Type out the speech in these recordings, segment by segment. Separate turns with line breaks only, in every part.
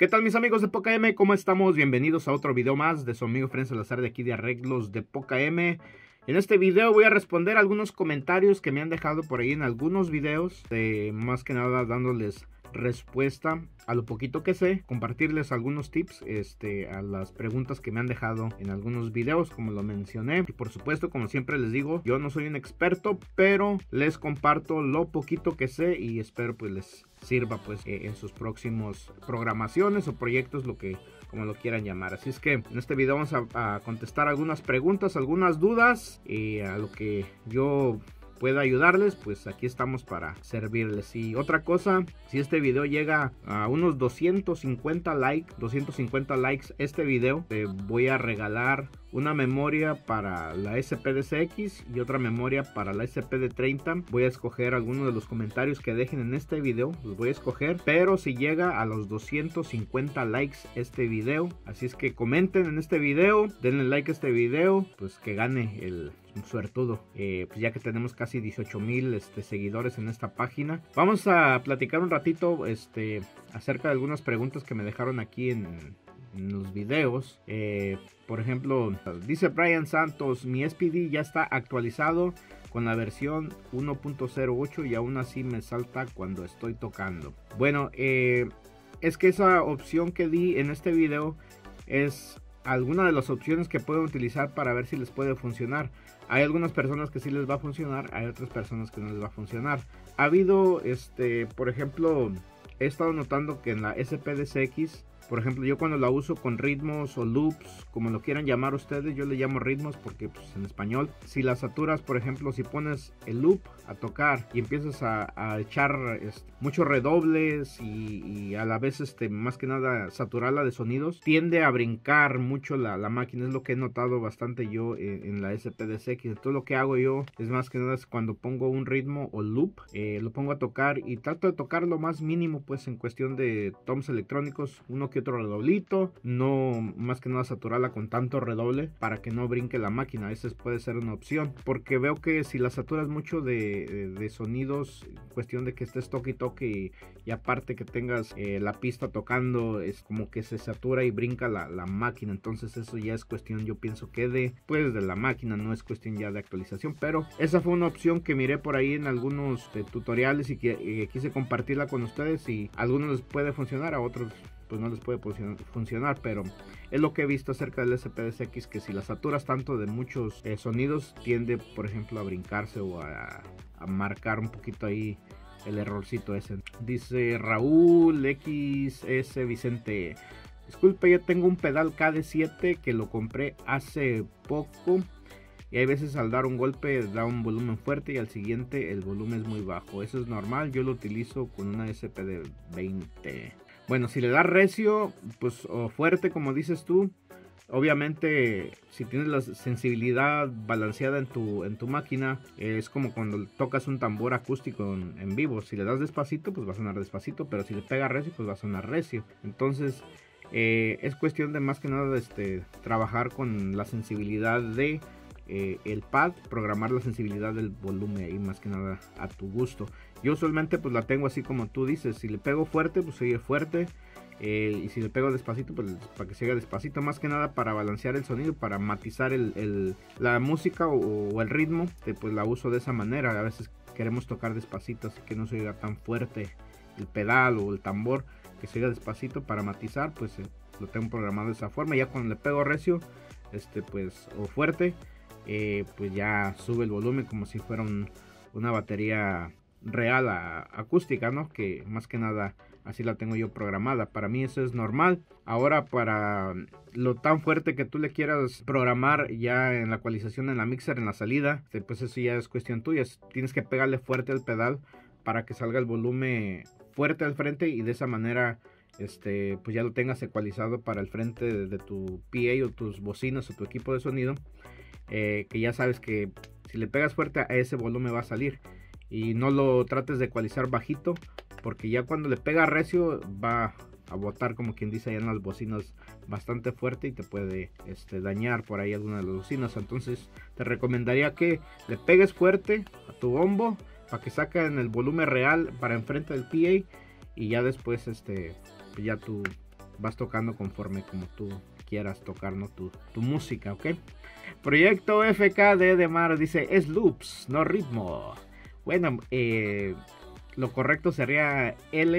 ¿Qué tal mis amigos de Poca M? ¿Cómo estamos? Bienvenidos a otro video más de su amigo Fren Salazar de aquí de Arreglos de Poca M. En este video voy a responder algunos comentarios que me han dejado por ahí en algunos videos, más que nada dándoles respuesta a lo poquito que sé, compartirles algunos tips a las preguntas que me han dejado en algunos videos, como lo mencioné. Y por supuesto, como siempre les digo, yo no soy un experto, pero les comparto lo poquito que sé y espero pues les sirva pues en sus próximos programaciones o proyectos, como lo quieran llamar. Así es que en este video vamos a contestar algunas preguntas, algunas dudas, y a lo que yo pueda ayudarles, pues aquí estamos para servirles. Y otra cosa, si este video llega a unos 250 likes este video, te voy a regalar una memoria para la SPDCX y otra memoria para la SPD30. Voy a escoger algunos de los comentarios que dejen en este video, los voy a escoger, pero si llega a los 250 likes este video, así es que comenten en este video, denle like a este video, pues que gane el suertudo. Pues ya que tenemos casi 18,000 seguidores en esta página, vamos a platicar un ratito acerca de algunas preguntas que me dejaron aquí en los videos. Por ejemplo, dice Brian Santos: mi SPD ya está actualizado con la versión 1.08 y aún así me salta cuando estoy tocando. Bueno, es que esa opción que di en este video es alguna de las opciones que pueden utilizar para ver si les puede funcionar. Hay algunas personas que sí les va a funcionar, hay otras personas que no les va a funcionar. Ha habido, por ejemplo, he estado notando que en la SPDCX, por ejemplo, yo cuando la uso con ritmos o loops, como lo quieran llamar ustedes, yo le llamo ritmos porque pues, en español, si la saturas, por ejemplo, si pones el loop a tocar y empiezas a echar muchos redobles y a la vez más que nada saturarla de sonidos, tiende a brincar mucho la máquina. Es lo que he notado bastante yo en la SPDCX. Entonces lo que hago yo es más que nada, es cuando pongo un ritmo o loop, lo pongo a tocar y trato de tocar lo más mínimo pues en cuestión de toms electrónicos, uno que otro redoblito, no más que nada saturarla con tanto redoble para que no brinque la máquina. Esa puede ser una opción, porque veo que si la saturas mucho de sonidos, cuestión de que estés toque y toque y aparte que tengas la pista tocando, es como que se satura y brinca la máquina. Entonces eso ya es cuestión, yo pienso que de la máquina, no es cuestión ya de actualización. Pero esa fue una opción que miré por ahí en algunos tutoriales y que quise compartirla con ustedes, y a algunos les puede funcionar, a otros pues no les puede funcionar, pero es lo que he visto acerca del SPDCX, que si la saturas tanto de muchos sonidos, tiende por ejemplo a brincarse o a marcar un poquito ahí el errorcito ese. Dice Raúl XS Vicente: disculpe, yo tengo un pedal KD7 que lo compré hace poco y hay veces al dar un golpe da un volumen fuerte y al siguiente el volumen es muy bajo. Eso es normal, yo lo utilizo con una SPD20. Bueno, si le das recio, pues o fuerte como dices tú, obviamente si tienes la sensibilidad balanceada en tu máquina, es como cuando tocas un tambor acústico en vivo. Si le das despacito, pues va a sonar despacito, pero si le pega recio, pues va a sonar recio. Entonces es cuestión de más que nada trabajar con la sensibilidad de el pad, programar la sensibilidad del volumen ahí más que nada a tu gusto. Yo usualmente pues la tengo así como tú dices, si le pego fuerte pues sigue fuerte, y si le pego despacito pues para que siga despacito, más que nada para balancear el sonido, para matizar la música o el ritmo, pues la uso de esa manera. A veces queremos tocar despacito, así que no se oiga tan fuerte el pedal o el tambor, que se oiga despacito para matizar, pues lo tengo programado de esa forma. Ya cuando le pego recio pues o fuerte, pues ya sube el volumen como si fuera una batería real acústica, ¿no? Que más que nada así la tengo yo programada. Para mí eso es normal. Ahora, para lo tan fuerte que tú le quieras programar ya en la ecualización, en la mixer, en la salida, pues eso ya es cuestión tuya. Tienes que pegarle fuerte al pedal para que salga el volumen fuerte al frente y de esa manera pues ya lo tengas ecualizado para el frente de tu PA o tus bocinas o tu equipo de sonido, que ya sabes que si le pegas fuerte a ese volumen va a salir. Y no lo trates de ecualizar bajito, porque ya cuando le pega recio va a botar, como quien dice, allá en las bocinas bastante fuerte y te puede dañar por ahí alguna de las bocinas. Entonces te recomendaría que le pegues fuerte a tu bombo para que saquen el volumen real para enfrente del PA, y ya después ya tú vas tocando conforme como tú quieras tocar, ¿no? Tu música, ¿ok? Proyecto FKD de Mar dice, es loops, no ritmo. Bueno, lo correcto sería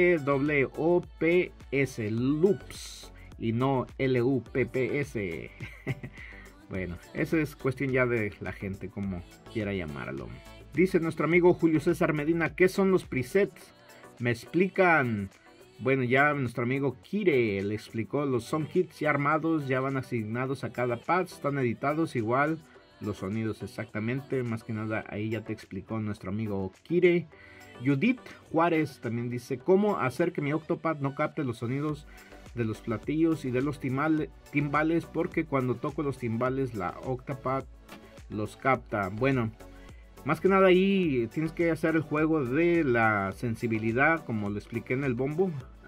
LOOPS, loops, y no LUPPS. Bueno, eso es cuestión ya de la gente, como quiera llamarlo. Dice nuestro amigo Julio César Medina, ¿qué son los presets? Me explican. Bueno, ya nuestro amigo Kire le explicó, los son kits ya armados, ya van asignados a cada pad, están editados igual, los sonidos exactamente, más que nada ahí ya te explicó nuestro amigo Kire. Judith Juárez también dice, ¿cómo hacer que mi Octopad no capte los sonidos de los platillos y de los timbales? Porque cuando toco los timbales la Octopad los capta. Bueno, más que nada ahí tienes que hacer el juego de la sensibilidad, como lo expliqué en el bombo.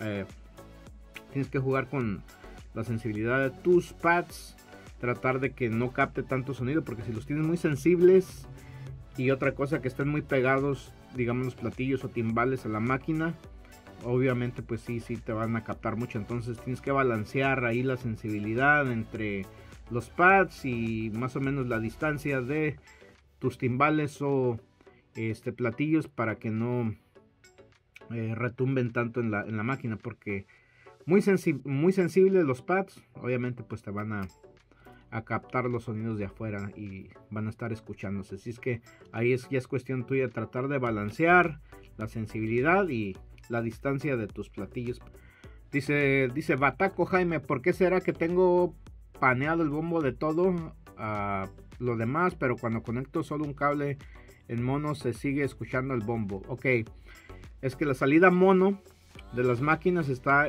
Tienes que jugar con la sensibilidad de tus pads, tratar de que no capte tanto sonido, porque si los tienes muy sensibles y otra cosa que estén muy pegados, digamos los platillos o timbales a la máquina, obviamente pues sí te van a captar mucho. Entonces tienes que balancear ahí la sensibilidad entre los pads y más o menos la distancia de tus timbales o platillos para que no retumben tanto en la máquina, porque muy sensibles los pads, obviamente pues te van a captar los sonidos de afuera y van a estar escuchándose. Así es que ahí ya es cuestión tuya tratar de balancear la sensibilidad y la distancia de tus platillos. Dice Bataco Jaime, ¿por qué será que tengo paneado el bombo de todo lo demás, pero cuando conecto solo un cable en mono se sigue escuchando el bombo? Ok, es que la salida mono de las máquinas está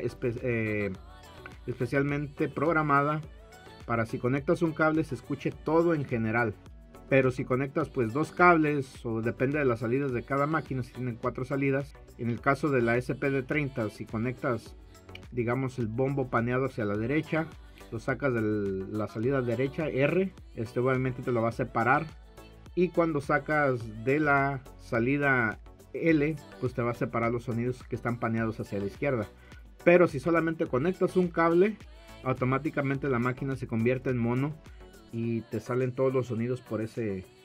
especialmente programada para si conectas un cable se escuche todo en general, pero si conectas pues dos cables, o depende de las salidas de cada máquina, si tienen 4 salidas, en el caso de la SPD30, si conectas digamos el bombo paneado hacia la derecha, lo sacas de la salida derecha R, obviamente te lo va a separar, y cuando sacas de la salida L, pues te va a separar los sonidos que están paneados hacia la izquierda. Pero si solamente conectas un cable, automáticamente la máquina se convierte en mono y te salen todos los sonidos por esa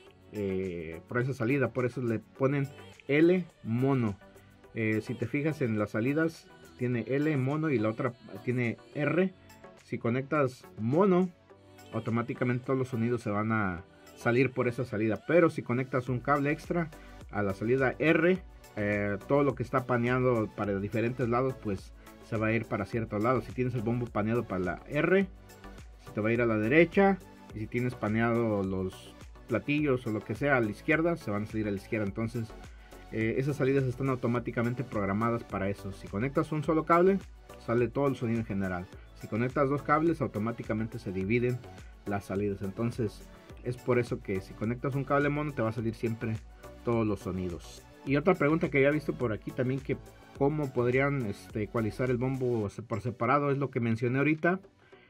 salida. Por eso le ponen L mono. Si te fijas en las salidas, tiene L mono y la otra tiene R. Si conectas mono, automáticamente todos los sonidos se van a salir por esa salida. Pero si conectas un cable extra a la salida R, todo lo que está paneado para diferentes lados, pues se va a ir para ciertos lados. Si tienes el bombo paneado para la R, se te va a ir a la derecha. Y si tienes paneado los platillos o lo que sea a la izquierda, se van a salir a la izquierda. Entonces esas salidas están automáticamente programadas para eso. Si conectas un solo cable, sale todo el sonido en general. Si conectas dos cables, automáticamente se dividen las salidas. Entonces es por eso que si conectas un cable mono, te va a salir siempre todos los sonidos. Y otra pregunta que había visto por aquí también, que cómo podrían ecualizar el bombo por separado, es lo que mencioné ahorita.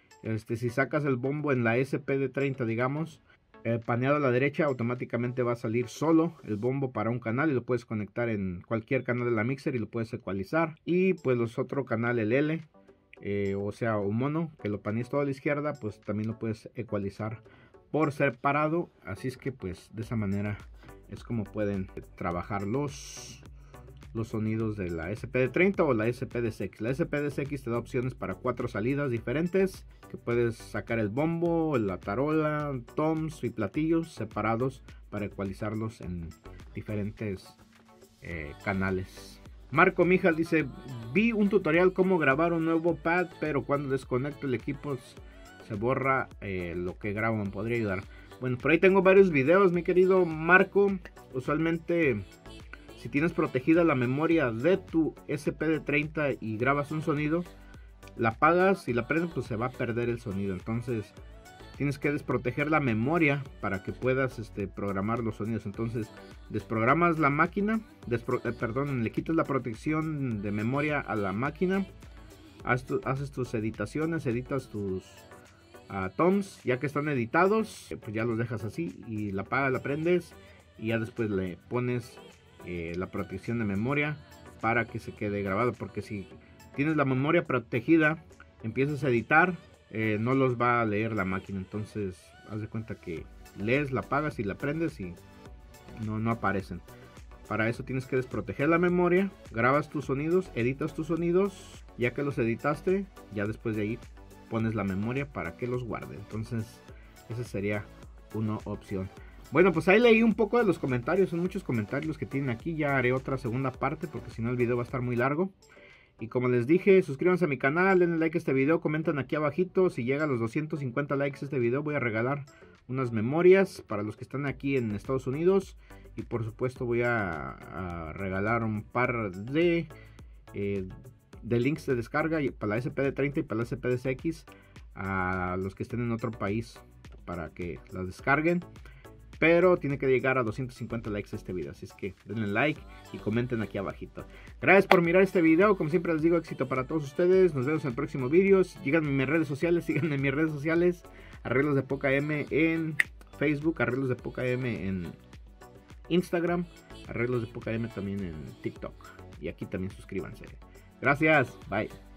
Si sacas el bombo en la SPD30, digamos, paneado a la derecha, automáticamente va a salir solo el bombo para un canal y lo puedes conectar en cualquier canal de la mixer y lo puedes ecualizar. Y pues los otro canal, el L, o sea, un mono, que lo panees todo a la izquierda, pues también lo puedes ecualizar por separado. Así es que pues de esa manera es como pueden trabajar los sonidos de la SPD30 o la SPD-SX. La SPD-SX te da opciones para 4 salidas diferentes, que puedes sacar el bombo, la tarola, toms y platillos separados para ecualizarlos en diferentes canales. Marco Mijas dice, vi un tutorial cómo grabar un nuevo pad, pero cuando desconecto el equipo se borra lo que graban. ¿Podría ayudar? Bueno, por ahí tengo varios videos, mi querido Marco. Usualmente, si tienes protegida la memoria de tu SPD30 y grabas un sonido, la apagas y la prendes, pues se va a perder el sonido. Entonces tienes que desproteger la memoria para que puedas programar los sonidos. Entonces desprogramas la máquina, le quitas la protección de memoria a la máquina, haces tus editaciones, editas tus toms, ya que están editados, pues ya los dejas así y la apagas, la prendes y ya después le pones la protección de memoria para que se quede grabado. Porque si tienes la memoria protegida empiezas a editar, no los va a leer la máquina. Entonces haz de cuenta que lees, la apagas y la prendes y no aparecen. Para eso tienes que desproteger la memoria, grabas tus sonidos, editas tus sonidos. Ya que los editaste, ya después de ahí pones la memoria para que los guarde. Entonces esa sería una opción. Bueno, pues ahí leí un poco de los comentarios. Son muchos comentarios que tienen aquí. Ya haré otra segunda parte porque si no el video va a estar muy largo. Y como les dije, suscríbanse a mi canal, denle like a este video, comentan aquí abajito. Si llega a los 250 likes este video, voy a regalar unas memorias para los que están aquí en Estados Unidos. Y por supuesto voy a regalar un par de links de descarga para la SPD30 y para la SPD-CX a los que estén en otro país para que la descarguen. Pero tiene que llegar a 250 likes este video. Así es que denle like y comenten aquí abajito. Gracias por mirar este video. Como siempre les digo, éxito para todos ustedes. Nos vemos en el próximo video. Síganme en mis redes sociales. Síganme en mis redes sociales. Arreglos de Poca M en Facebook. Arreglos de Poca M en Instagram. Arreglos de Poca M también en TikTok. Y aquí también suscríbanse. Gracias. Bye.